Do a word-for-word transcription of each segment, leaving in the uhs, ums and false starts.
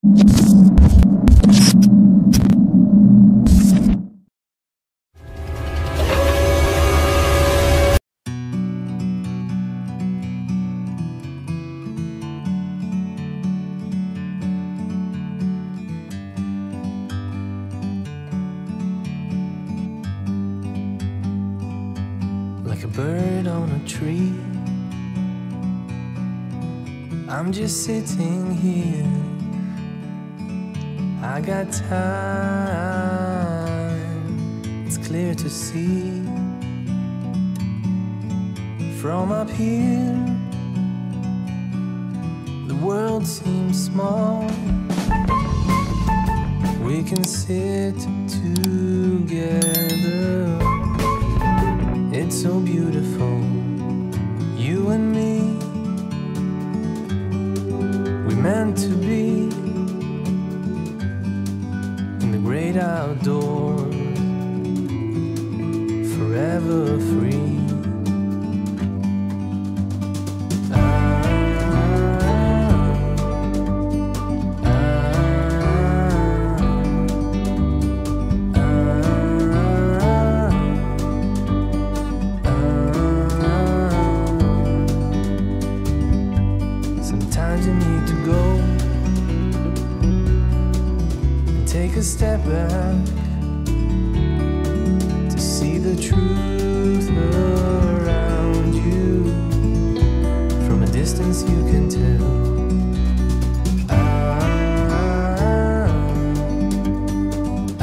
Like a bird on a tree, I'm just sitting here. I got time, it's clear to see. From up here, the world seems small. We can sit together. It's so beautiful, you and me. We meant to be in the great outdoors, forever free. A step back to see the truth around you. From a distance you can tell. Ah, ah,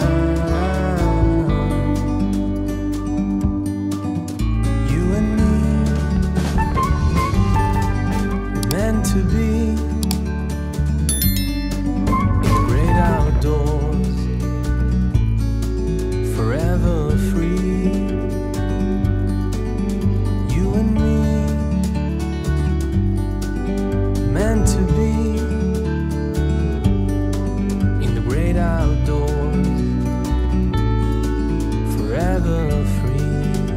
you and me, we're meant to be outdoors, forever free. You and me, meant to be in the great outdoors, forever free.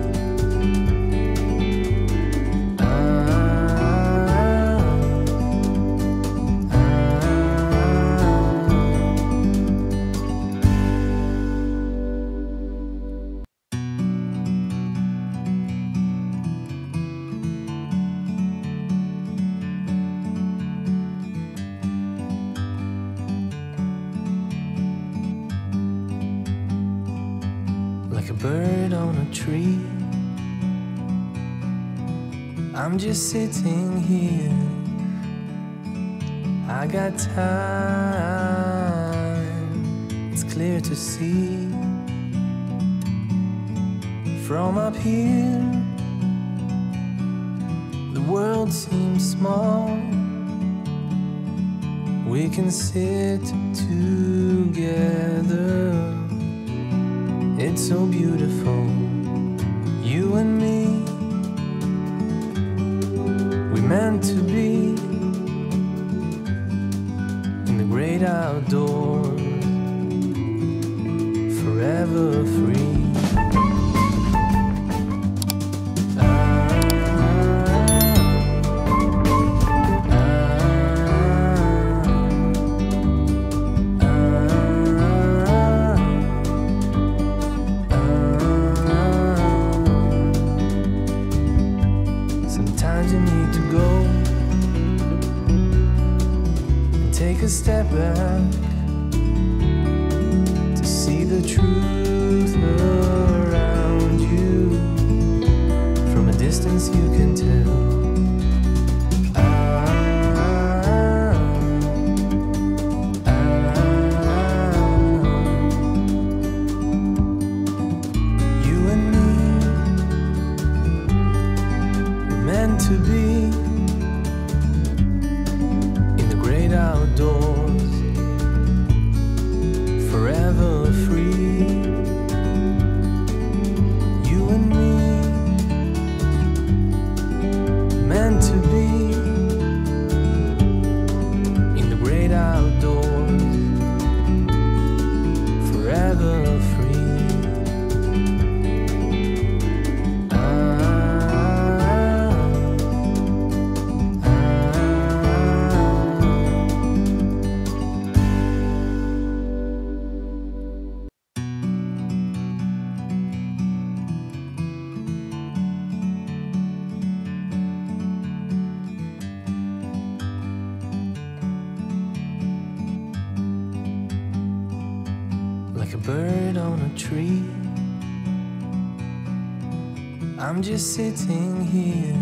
Like a bird on a tree, I'm just sitting here. I got time, it's clear to see. From up here, the world seems small. We can sit together. It's so beautiful, you and me. We meant to be in the great outdoors, forever free. You need to go and take a step back to see the truth around you. From a distance you can tell. To be in the great outdoors, forever free. You and me, meant to be in the great outdoors, forever free. bird on a tree. I'm just sitting here.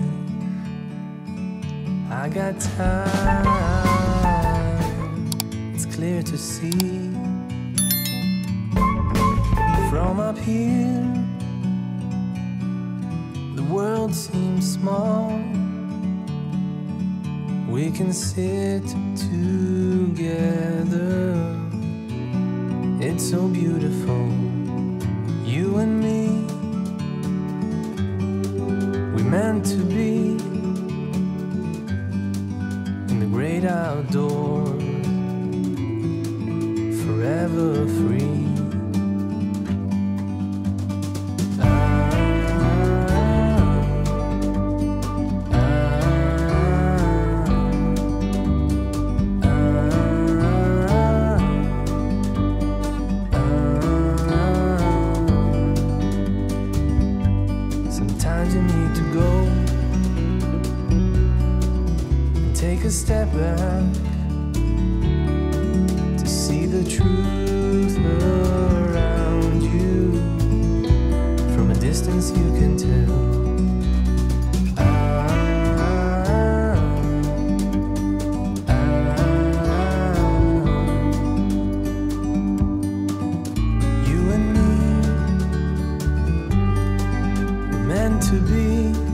I got time. It's clear to see from up here. The world seems small. We can sit together. It's so beautiful, you and me. We meant to be in the great outdoors, forever free. Sometimes you need to go and take a step back to see the truth around you. From a distance you can tell. Ah, ah, you and me, we're meant to be.